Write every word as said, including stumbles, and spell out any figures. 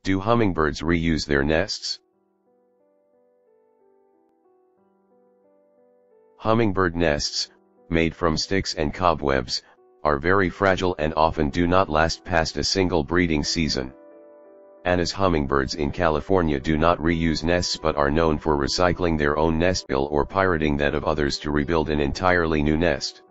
Do hummingbirds reuse their nests? Hummingbird nests, made from sticks and cobwebs, are very fragile and often do not last past a single breeding season. Anna's hummingbirds in California do not reuse nests but are known for recycling their own nest pile or pirating that of others to rebuild an entirely new nest.